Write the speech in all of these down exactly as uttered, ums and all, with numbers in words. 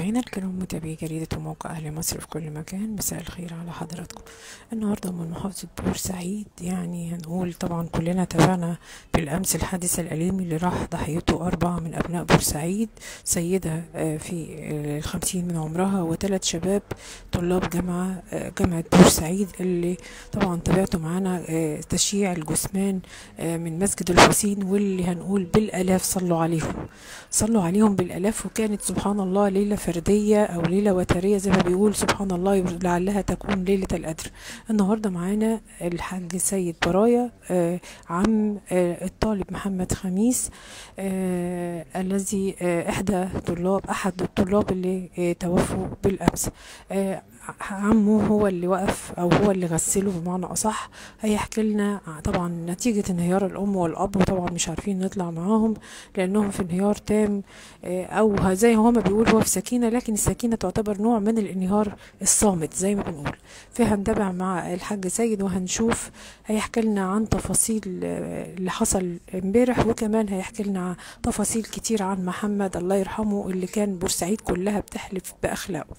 متابعينا الكرام، متابعي جريدة وموقع أهل مصر في كل مكان، مساء الخير على حضراتكم. النهاردة من محافظة بورسعيد، يعني هنقول طبعا كلنا تابعنا بالأمس الحادث الأليم اللي راح ضحيته أربعة من أبناء بورسعيد، سيدة آه، في آه، الخمسين من عمرها، وثلاث شباب طلاب جامعة آه، جامعة بورسعيد، اللي طبعا تابعتوا معانا آه، تشييع الجثمان آه، من مسجد الحسين، واللي هنقول بالآلاف صلوا عليهم صلوا عليهم بالآلاف. وكانت سبحان الله ليلة فردية أو ليلة وترية زي ما بيقول، سبحان الله، لعلها تكون ليلة القدر. النهاردة معانا الحاج سيد براية، آه عم آه الطالب محمد خميس، آه الذي آه إحدى طلاب أحد الطلاب اللي آه توفوا بالأمس. آه عمه هو اللي وقف او هو اللي غسله بمعنى اصح. هيحكي لنا طبعا نتيجة انهيار الام والاب، وطبعا مش عارفين نطلع معاهم لانهم في انهيار تام، آه، او زي ما هما بيقولوا هو في سكينة، لكن السكينة تعتبر نوع من الانهيار الصامت زي ما بنقول. فهنتابع مع الحاج سيد وهنشوف، هيحكي لنا عن تفاصيل آه، اللي حصل امبارح، وكمان هيحكي لنا تفاصيل كتير عن محمد الله يرحمه، اللي كان بورسعيد كلها بتحلف باخلاقه.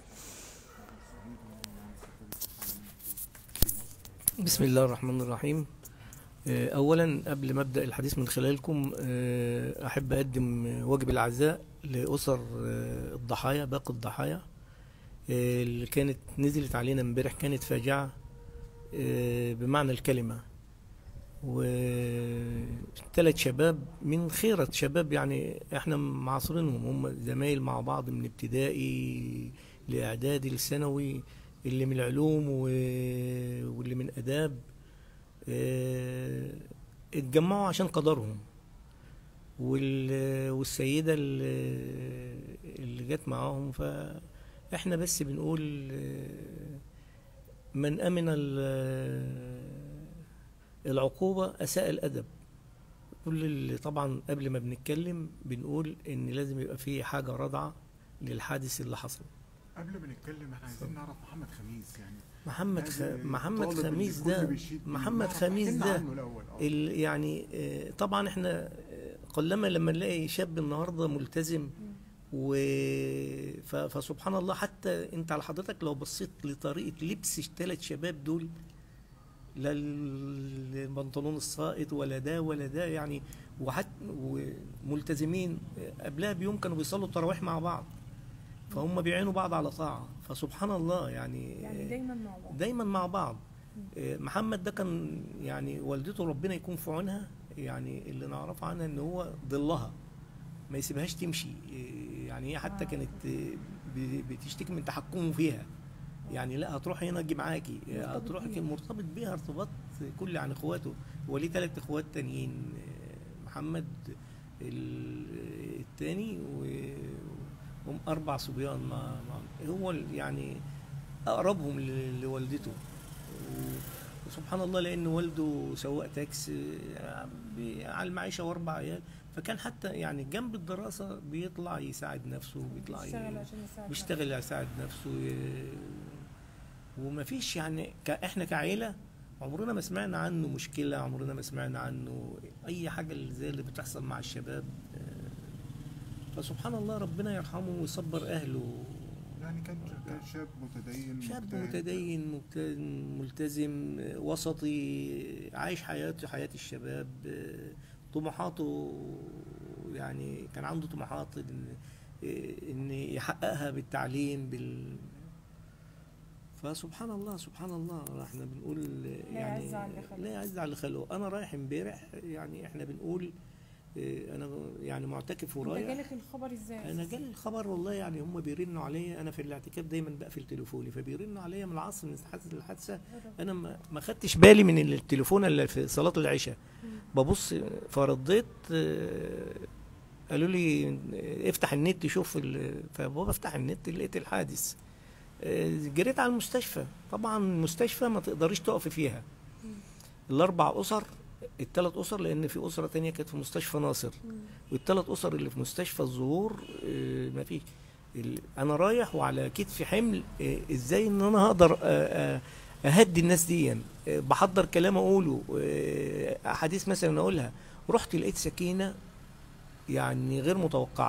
بسم الله الرحمن الرحيم. أولا قبل ما أبدأ الحديث من خلالكم، أحب أقدم واجب العزاء لأسر الضحايا، باقي الضحايا اللي كانت نزلت علينا امبارح. كانت فاجعة بمعنى الكلمة، وثلاث شباب من خيرة شباب، يعني احنا معاصرينهم، هم زمايل مع بعض من ابتدائي لإعدادي لثانوي، اللي من العلوم واللي من آداب. اه اتجمعوا عشان قدرهم، والسيدة اللي جت معاهم. فاحنا بس بنقول من أمن العقوبة أساء الأدب. كل اللي طبعا قبل ما بنتكلم بنقول إن لازم يبقى فيه حاجة رادعة للحادث اللي حصل. قبل ما نتكلم احنا عايزين نعرف محمد خميس. يعني محمد خ... محمد خميس ده محمد خميس ده ال... يعني طبعا احنا قلما لما نلاقي شاب النهارده ملتزم، و ف... فسبحان الله. حتى انت على حضرتك لو بصيت لطريقه لبس الثلاث شباب دول، لا البنطلون الساقط ولا ده ولا ده، يعني وحتى وملتزمين. قبلها بيوم كانوا بيصلوا التراويح مع بعض، فهم بيعينوا بعض على طاعة. فسبحان الله، يعني يعني دايما مع بعض دايما مع بعض. محمد ده كان يعني والدته ربنا يكون في عونها، يعني اللي نعرف عنها ان هو ضلها ما يسيبهاش تمشي. يعني هي حتى كانت بتشتكي من تحكمه فيها، يعني لا هتروح هنا اجي معاكي، هتروح مرتبط بيها ارتباط كل عن اخواته. هو ليه ثلاث اخوات تانيين، محمد الثاني هم أربع صبيان. ما هو يعني أقربهم لوالدته، وسبحان الله لأن والده سواق تاكس على المعيشة وأربع عيال. فكان حتى يعني جنب الدراسة بيطلع يساعد نفسه، بيطلع بيشتغل يساعد نفسه. وما فيش يعني احنا كعيلة عمرنا ما سمعنا عنه مشكلة، عمرنا ما سمعنا عنه أي حاجة زي اللي بتحصل مع الشباب. فسبحان الله ربنا يرحمه ويصبر أهله. يعني كان كان شاب متدين، شاب متدين ملتزم وسطي، عايش حياته حياة الشباب. طموحاته يعني كان عنده طموحات إن, إن يحققها بالتعليم بال فسبحان الله سبحان الله. احنا بنقول يعني لا يعز على خلقه. أنا رايح امبارح، يعني احنا بنقول انا يعني معتكف ورايح. انت جالك الخبر ازاي؟ انا جالي الخبر والله، يعني هم بيرنوا عليا. انا في الاعتكاف دايما بقفل تليفوني، فبيرنوا عليا من العصر من حادثه الحادثه. انا ما ما خدتش بالي من التليفون الا في صلاه العشاء. ببص فرديت، قالوا لي افتح النت شوف. فبابا افتح النت لقيت الحادث. جريت على المستشفى. طبعا المستشفى ما تقدريش تقفي فيها. الاربع اسر، الثلاث اسر، لان في اسره تانية كانت في مستشفى ناصر، والثلاث اسر اللي في مستشفى الزهور اه ما فيش. انا رايح وعلى كتفي حمل، اه ازاي ان انا هقدر اه اهدي الناس دي. بحضر كلام اقوله، احاديث مثلا اقولها. رحت لقيت سكينه يعني غير متوقعه.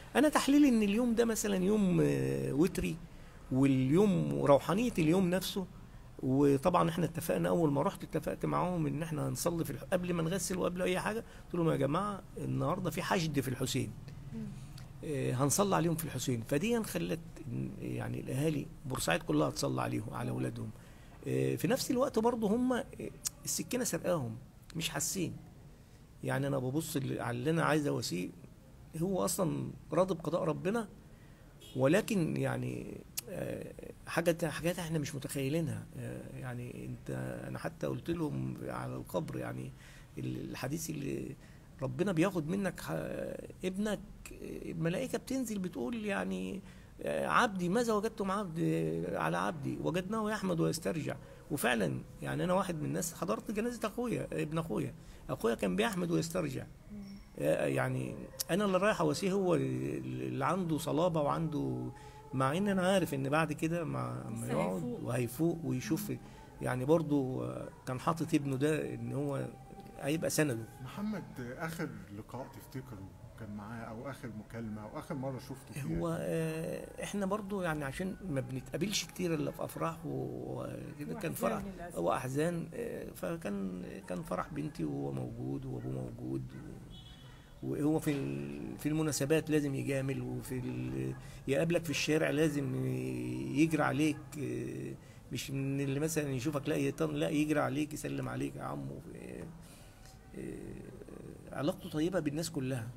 انا تحليلي ان اليوم ده مثلا يوم آه، وتري، واليوم روحانيه اليوم نفسه. وطبعا احنا اتفقنا اول ما رحت، اتفقت معاهم ان احنا هنصلي في الح... قبل ما نغسل وقبل اي حاجه، قلت لهم يا جماعه النهارده في حشد في الحسين، آه، هنصلي عليهم في الحسين. فدي خلت إن- يعني الاهالي بورسعيد كلها تصلي عليهم على اولادهم. آه، في نفس الوقت برضه هم آه، السكينه سرقاهم مش حاسين. يعني انا ببص اللي- على اللي انا عايز اواسيه، هو اصلا راضي بقضاء ربنا، ولكن يعني آه، حاجات حاجات احنا مش متخيلينها. آه، يعني انت، انا حتى قلت لهم على القبر يعني الحديث اللي ربنا بياخد منك ح- ابنك، الملائكة بتنزل بتقول يعني آه، عبدي ماذا وجدتم عبد على عبدي وجدناه يحمد ويسترجع. وفعلا يعني انا واحد من الناس حضرت جنازة اخويا، ابن اخويا اخويا كان بيحمد ويسترجع. آه، يعني انا اللي رايح اواسيه هو اللي عنده صلابة وعنده، مع ان انا عارف ان بعد كده مع ما لسه يقعد هيفوق. وهيفوق ويشوف. يعني برضو آه، كان حاطط ابنه ده ان هو هيبقى سنده. محمد، اخر لقاء تفتكره كان معاه، او اخر مكالمه، او اخر مره شفته فيها؟ هو آه، احنا برضو يعني عشان ما بنتقابلش كتير الا في افراح وكده، كان وأحزان فرح للأسف. واحزان. آه، فكان كان فرح بنتي وهو موجود وابوه موجود، وهو في ال- في المناسبات لازم يجامل، وفي ال- يقابلك في الشارع لازم يجري عليك. آه، مش من اللي مثلا يشوفك لا يطن لا يجري عليك يسلم عليك يا عمو. آه، آه، علاقته طيبة بالناس كلها.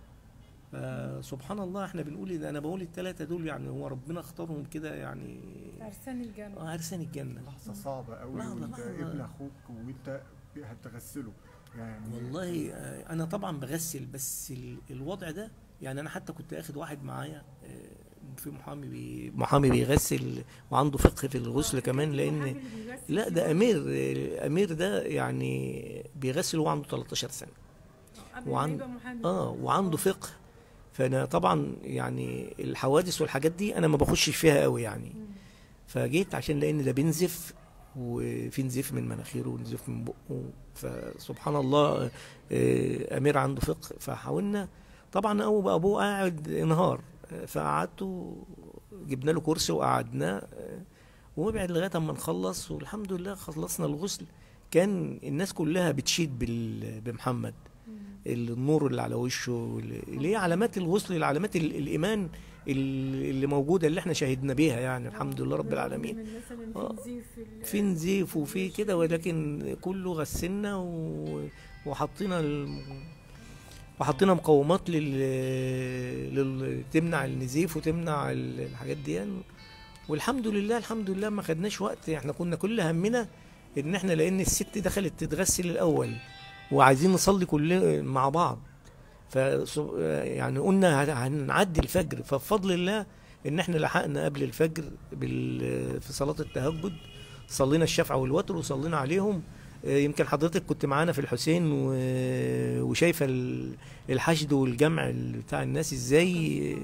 فسبحان الله احنا بنقول ان انا بقول الثلاثه دول يعني هو ربنا اختارهم كده يعني. عرسان الجنة. اه عرسان الجنه. لحظه صعبه قوي، لحظة- وانت لحظة. ابن اخوك وانت هتغسله يعني. والله آه، انا طبعا بغسل، بس ال- الوضع ده يعني انا حتى كنت اخد واحد معايا آه، في محامي بي محامي بيغسل وعنده فقه في الغسل كمان، لان لا ده امير آه، امير ده يعني بيغسل وهو عنده تلتاشر سنه وعن اه وعنده فقه. فانا طبعا يعني الحوادث والحاجات دي انا ما بخشش فيها قوي يعني. فجيت عشان لان ده بينزف، وفي نزيف من مناخيره ونزيف من بقه. فسبحان الله آه، امير عنده فقه. فحاولنا طبعا ابوه ابوه قاعد انهار، آه، فقعدته جبنا له كرسي وقعدناه آه، وابعد لغايه اما نخلص. والحمد لله خلصنا الغسل. كان الناس كلها بتشيد بال- بمحمد، النور اللي على وشه، اللي هي علامات الغسل، علامات ال- الايمان ال- اللي موجوده اللي احنا شهدنا بيها يعني. الحمد لله رب العالمين. آه، في نزيف وفي كده، ولكن كله غسلنا و- وحطينا ال- وحطينا مقومات لل... لل... تمنع النزيف وتمنع ال- الحاجات دي يعني. والحمد لله الحمد لله ما خدناش وقت. احنا كنا كل همنا ان احنا لان الست دخلت تتغسل الاول وعايزين نصلي كل مع بعض. ف يعني قلنا هن- هنعدي الفجر. فبفضل الله ان احنا لحقنا قبل الفجر بال... في صلاة التهجد، صلينا الشفع والوتر وصلينا عليهم. آه، يمكن حضرتك كنت معانا في الحسين و... وشايفة ال- الحشد والجمع ال- بتاع الناس ازاي.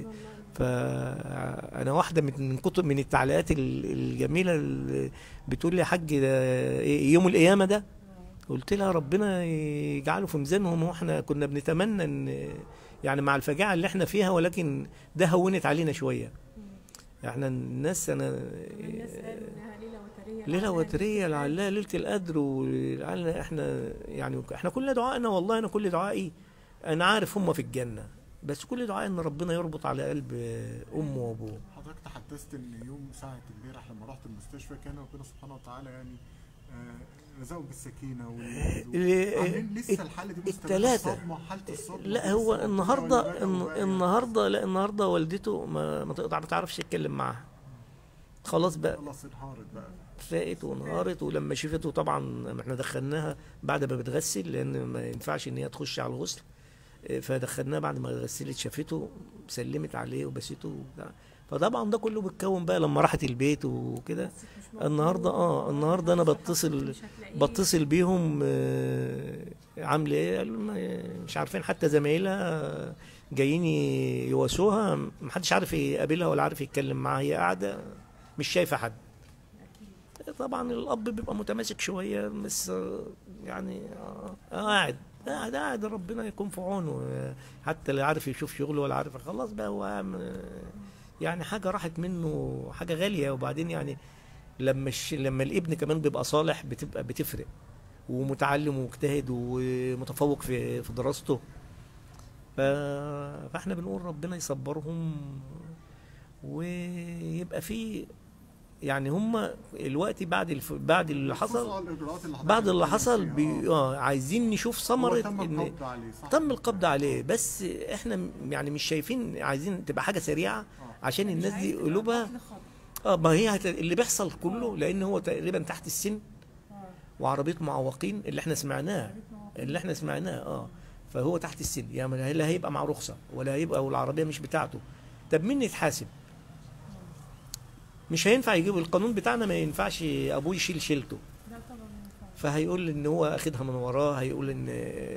فانا واحده من من كتب من التعليقات ال- الجميله اللي بتقول لي يا حاج ده إيه يوم القيامه ده؟ قلت لها ربنا يجعله في ميزانهم. واحنا كنا بنتمنى ان يعني مع الفجاعه اللي احنا فيها، ولكن ده هونت علينا شويه. احنا الناس انا الناس قالوا انها ليله وتريه، ليله وتريه لعلها ليله القدر. ولعلنا احنا يعني احنا كل دعائنا، والله انا كل دعائي انا عارف هم في الجنه، بس كل دعائي ان ربنا يربط على قلب امه وابوه. حضرتك تحدثت ان يوم ساعه امبارح لما رحت المستشفى كان ربنا سبحانه وتعالى يعني آه، رزقهم بالسكينه والهدوء. ال- عاملين لسه الحاله دي مستمره؟ التلاتة. الصدمه، حاله الصدمه لا هو لسه النهارده موجودة ولا الن- بقى يعني؟ النهارده لا النهارده والدته ما ما تقدر ما تعرفش تتكلم معاها. خلاص بقى خلاص انهارت بقى. فاقت وانهارت. ولما شفته طبعا احنا دخلناها بعد ما بتغسل، لان ما ينفعش ان هي تخش على الغسل. اه، فدخلناها بعد ما غسلت شافته سلمت عليه وبسيته وبتاع. فطبعا ده كله بيتكون بقى لما راحت البيت وكده. النهارده اه النهارده انا بتصل بتصل بيهم اه، عامله ايه؟ قالوا ما- مش عارفين حتى زمايلها اه، جايين يواسوها. محدش عارف يقابلها ولا عارف يتكلم معاها. هي قاعده مش شايفه حد. طبعا الاب بيبقى متماسك شويه، بس اه، يعني اه، قاعد قاعد قاعد ربنا يكون في عونه، آه، حتى لا عارف يشوف شغله ولا عارف، خلاص بقى هو عم- يعني حاجه راحت منه، حاجه غاليه. وبعدين يعني لما الش... لما الابن كمان بيبقى صالح بتبقى بتفرق، ومتعلم ومجتهد ومتفوق في في دراسته. ف... فاحنا بنقول ربنا يصبرهم، ويبقى في يعني هم الوقت بعد الف... بعد اللي بخصوص حصل، الإجراءات اللي حضرتك بعد اللي بتتكلم حصل فيها، بي... آه. اه عايزين نشوف هو ثمرة تم ان القبض عليه صح؟ تم القبض عليه، بس احنا م- يعني مش شايفين، عايزين تبقى حاجة سريعة آه. عشان مش الناس عايز دي تبقى قلوبها. قتل خطأ. اه ما هي هت... اللي بيحصل كله لان هو تقريبا تحت السن، اه وعربية معوقين اللي احنا سمعناه، اللي احنا سمعناه اه فهو تحت السن، يعني لا هيبقى مع رخصة ولا هيبقى، والعربية مش بتاعته. طب مين يتحاسب؟ مش هينفع يجيب، القانون بتاعنا ما ينفعش ابوه يشيل شيلته، لا طبعا ما ينفعش. فهيقول ان هو اخدها من وراه، هيقول ان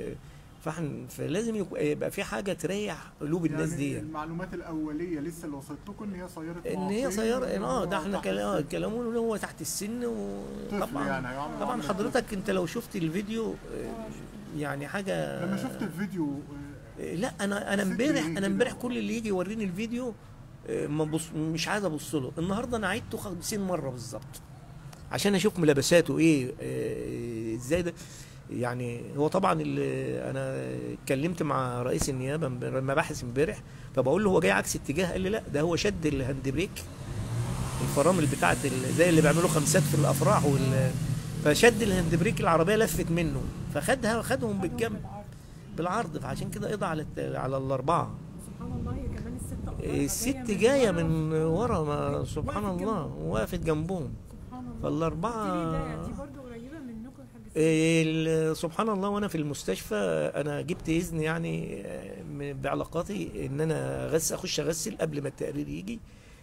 فاحنا فلازم يك- يبقى في حاجه تريح قلوب الناس يعني دي، المعلومات الأولية لسه اللي وصلت لكم إن هي سيارة ان هي معاقين، سياره وإن اه هو ده احنا تحت كلا- آه، السن. كلامه ان هو تحت السن. طفل وطبعا يعني هيعمل طبعا معاملة حضرتك انت لو شفت الفيديو آه، يعني حاجه لما شفت الفيديو آه، لا انا انا حسيت امبارح بإيه انا كده؟ امبارح كل اللي يجي يوريني الفيديو آه، ما بص مش عايز ابص له. النهارده انا عدته خمسين مره بالظبط عشان اشوف ملابساته ايه، آه، ازاي ده. يعني هو طبعا اللي انا اتكلمت مع رئيس النيابه امب- المباحث امبارح، فبقول له هو جاي عكس اتجاه، قال لي لا ده هو شد الهاند بريك، الفرامل بتاعت ال- زي اللي بيعملوا خمسات في الافراح وال فشد الهاند بريك، العربيه لفت منه فخدها، خدهم بالجنب بالعرض. بالعرض، فعشان كده قضى على الت- على الاربعه. سبحان الله، هي كمان الست أخبارها الست من جايه ورا. من ورا، ما سبحان وقفت الله جنبهم. وقفت جنبهم. سبحان الله. فالاربعه قلت لي ده دي برضه قريبه منكم يا حاج سيد. ال- سبحان الله. وانا في المستشفى انا جبت اذن يعني آه، من- بعلاقاتي ان انا غس اخش اغسل قبل ما التقرير يجي.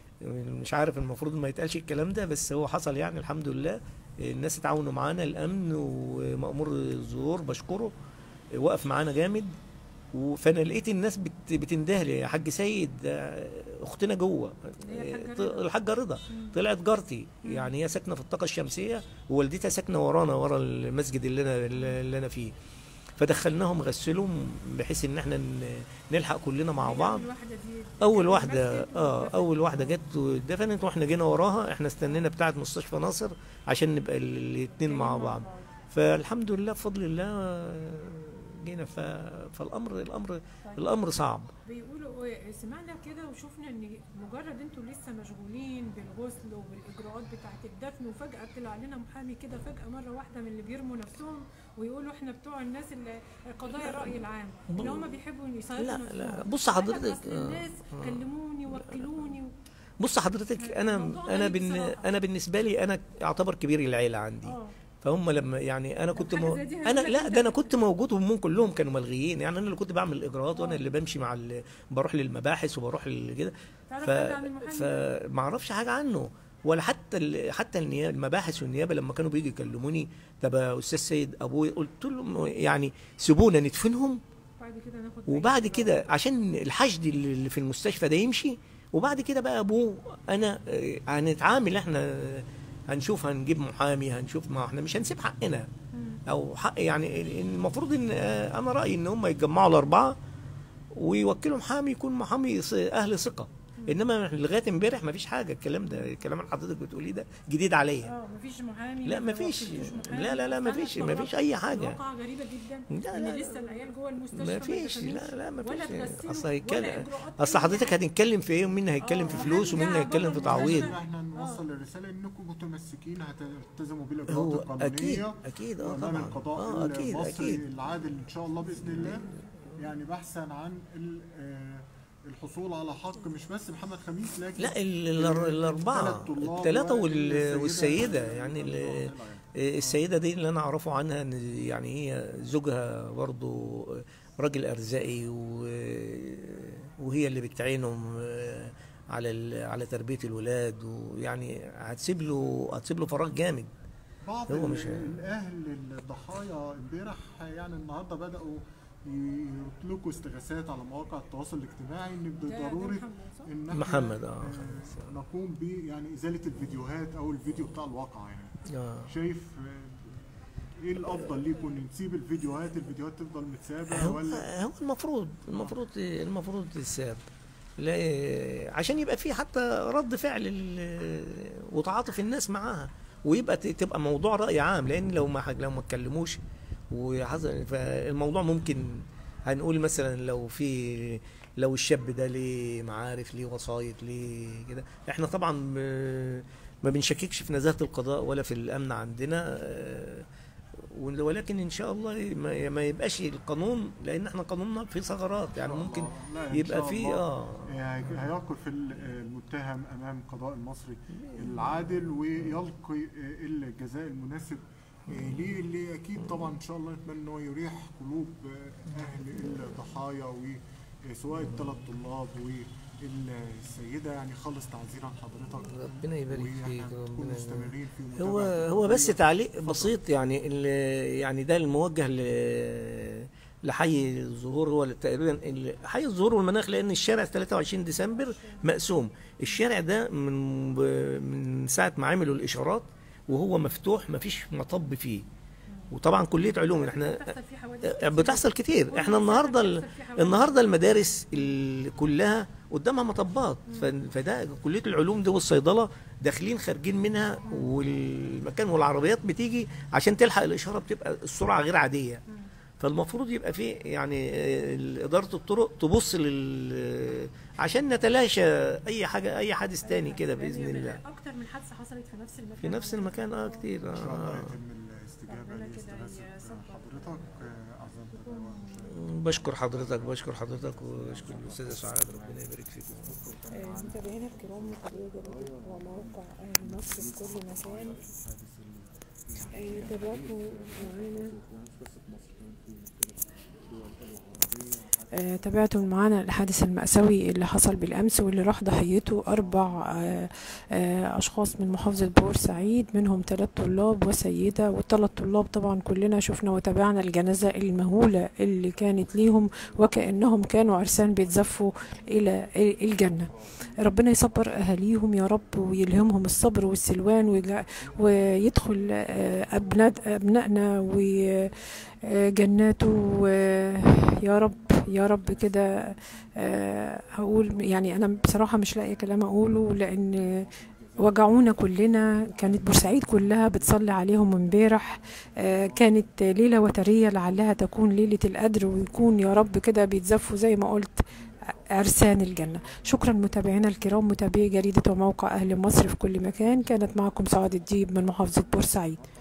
مش عارف المفروض ما يتقالش الكلام ده، بس هو حصل يعني الحمد لله. الناس اتعاونوا معانا، الامن ومأمور الزهور بشكره وقف معانا جامد. و- فانا لقيت الناس بت- بتنده لي يا حاج سيد، آه، اختنا جوه، هي الحاجة ط- رضا. الحاجه رضا طلعت جارتي، يعني هي ساكنه في الطاقه الشمسيه ووالدتها ساكنه ورانا ورا المسجد اللي انا اللي انا فيه. فدخلناهم غسلهم بحيث ان احنا ن- نلحق كلنا مع هي بعض. أول واحدة دي اول كانت واحده المسجد اه ودفنت. اول واحده جت ودفنت، واحنا جينا وراها، احنا استنينا بتاعه مستشفى ناصر عشان نبقى الاثنين مع بعض. فالحمد لله بفضل الله آه، جينا. ف... فالامر الامر الامر صعب. بيقولوا إيه، سمعنا كده وشفنا ان مجرد انتوا لسه مشغولين بالغسل وبالاجراءات بتاعه الدفن، وفجاه طلع لنا محامي كده فجاه مره واحده من اللي بيرموا نفسهم ويقولوا احنا بتوع الناس اللي قضايا الراي العام، اللي هم بيحبوا يسيطروا لا نفسهم. لا بص قال لك حضرتك أصل آه، الناس كلموني وكلوني و... بص حضرتك انا الموضوع انا غريب بالن... بصراحة. انا بالنسبه لي انا اعتبر كبير العيله عندي. اه فهم لما يعني انا كنت حاجة مو... زي دي انا هنقول لا لك ده انا أنت. كنت موجود وهم كلهم كانوا ملغيين، يعني انا اللي كنت بعمل الاجراءات وانا آه. اللي بمشي مع ال... بروح للمباحث وبروح ل- كده. تعرف ف... حاجة عن المحامي ده؟ فما اعرفش حاجه عنه، ولا حتى ال... حتى النيابه، المباحث والنيابه لما كانوا بيجوا يكلموني طب يا استاذ سيد ابوي، قلت لهم يعني سيبونا ندفنهم بعد كده ناخد وبعد بقية كده عشان الحشد اللي في المستشفى ده يمشي، وبعد كده بقى ابوه انا آه، هنتعامل احنا، آه، هنشوف هنجيب محامي، هنشوف، ما احنا مش هنسيب حقنا او حق يعني. المفروض ان آه، انا رايي ان هم يتجمعوا الاربعه ويوكلوا محامي يكون محامي ص- اهل ثقه. انما لغايه امبارح ما فيش حاجه. الكلام ده الكلام اللي حضرتك بتقوليه ده جديد عليا. اه مفيش محامي، لا ما مفيش، وكلتوش محامي. لا لا لا أصل أنا مفيش استغربت. مفيش اي حاجه. واقعة غريبة جدا لا ان لا لسه العيال جوه المستشفى ما ما فيش، دفنوش لا لا ما ولا فيش. اتغسلوا اصل ولا هيتكلم، إجراءات اصل أي حضرتك حاجة. هتتكلم في ايه ومين هيتكلم آه، في فلوس ومين هنرجع هيتكلم بره في تعويض. المستشفى. احنا نوصل الرساله انكم متمسكين هتلتزموا بالاجراءات هو القانونيه اكيد اكيد اه وامام طبعا القضاء اه اكيد المصري اكيد. العادل ان شاء الله باذن الله، يعني بحثا عن ال- آه، الحصول على حق مش بس محمد خميس لكن لا ال- ال- الاربعه الثلاث الثلاثه والسيدة والسيده يعني ال- السيده دي اللي انا اعرفه عنها ان يعني هي زوجها برضو راجل ارزاقي و- وهي اللي بتعينهم على ال- على تربيه الولاد، ويعني هتسيب له هتسيب له فراغ جامد. بعض هو ال- مش- الاهل الضحايا امبارح يعني النهارده بداوا يطلقوا استغاثات على مواقع التواصل الاجتماعي ان ده- ده بالضروري محمد، صح؟ ان احنا محمد، آه، آه، نقوم ب يعني ازاله الفيديوهات او الفيديو بتاع الواقع يعني. آه. شايف آه، ايه الافضل ليكم؟ نسيب الفيديوهات الفيديوهات تفضل متسابه هو ولا؟ هو المفروض المفروض المفروض تتساب، لا عشان يبقى في حتى رد فعل ال- وتعاطف الناس معاها، ويبقى ت- تبقى موضوع رأي عام، لان لو ما لو ما اتكلموش وحصل فالموضوع ممكن هنقول مثلا لو في لو الشاب ده ليه معارف ليه وسايط ليه كده. احنا طبعا ب- ما بنشككش في نزاهة القضاء ولا في الأمن عندنا، آه، ولكن ان شاء الله ما ما يبقاش القانون، لان احنا قانوننا فيه ثغرات، يعني ممكن لا، إن يبقى شاء فيه الله. اه يعني هيقف ال- المتهم امام القضاء المصري العادل ويلقي الجزاء المناسب ليه، اللي اكيد طبعا ان شاء الله نتمنى ان هو يريح قلوب اهل الضحايا وسواء الثلاث طلاب والسيده. يعني خالص تعزير عن حضرتك، ربنا يبارك فيك. ونكون ربنا يبارك. مستمرين في هو متابعة هو بس القضية. تعليق بسيط، يعني ال- يعني ده الموجه ل- لحي الزهور، هو تقريبا ال- حي الزهور والمناخ، لان الشارع ثلاثة وعشرين ديسمبر مقسوم. الشارع ده من من ساعه ما عملوا الاشارات وهو مفتوح، ما فيش مطب فيه. وطبعا كليه علوم احنا بتحصل فيه حوادث بتحصل كتير. احنا النهارده ال- النهارده المدارس ال- كلها قدامها مطبات، ف- فده كليه العلوم دي والصيدله داخلين خارجين منها، والمكان والعربيات بتيجي عشان تلحق الاشاره، بتبقى السرعه غير عاديه. فالمفروض يبقى في يعني آه، اداره الطرق تبص لل عشان نتلاشى اي حاجه اي حادث تاني كده باذن الله. اكتر من حادثه حصلت في نفس المكان في نفس المكان اه كتير ان شاء الله آه. يتم الاستجابه ربنا كده لاستغاثه يصبر. حضرتك. آه، اعزائي المتابعين والمشاهدين. بشكر حضرتك بشكر حضرتك وبشكر الاستاذه سعاد، ربنا يبارك فيكم. متابعينا الكرام، متابعي جريدة وموقع أهل مصر في كل مكان، آه، تابعتوا معانا آه، تابعتوا معانا الحادث المأساوي اللي حصل بالأمس، واللي راح ضحيته أربع آه، آه، أشخاص من محافظة بورسعيد، منهم ثلاث طلاب وسيدة. والثلاث طلاب طبعا كلنا شفنا وتابعنا الجنازة المهولة اللي كانت ليهم، وكأنهم كانوا عرسان بيتزفوا إلى الجنة. ربنا يصبر أهاليهم يا رب، ويلهمهم الصبر والسلوان، ويجع- ويدخل آه، أبناء أبنائنا وجناته يا رب يا رب كده. آه، هقول يعني أنا بصراحة مش لاقية كلام أقوله، لأن وجعونا كلنا. كانت بورسعيد كلها بتصلي عليهم امبارح. آه، كانت ليلة وترية، لعلها تكون ليلة القدر، ويكون يا رب كده بيتزفوا زي ما قلت عرسان الجنة. شكرا متابعينا الكرام، متابعي جريدة وموقع أهل مصر في كل مكان. كانت معكم سعاد الديب من محافظة بورسعيد.